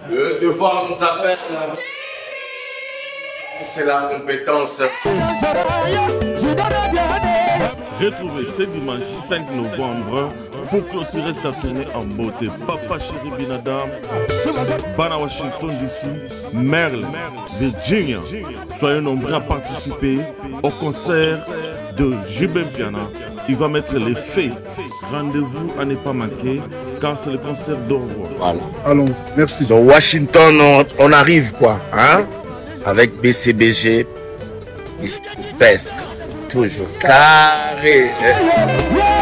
Le devoir nous appelle. C'est la compétence. Retrouvez ce dimanche 5 novembre pour clôturer sa tournée en beauté. Papa Chéri Binadam, Bana Washington DC, Maryland, Virginia. Soyez nombreux à participer au concert de Jubin Piana. Il va mettre les faits. Rendez-vous à ne pas manquer car c'est le concert d'au revoir. Voilà. Allons, merci. Donc Washington, on arrive quoi, hein? Avec BCBG, Best, toujours carré.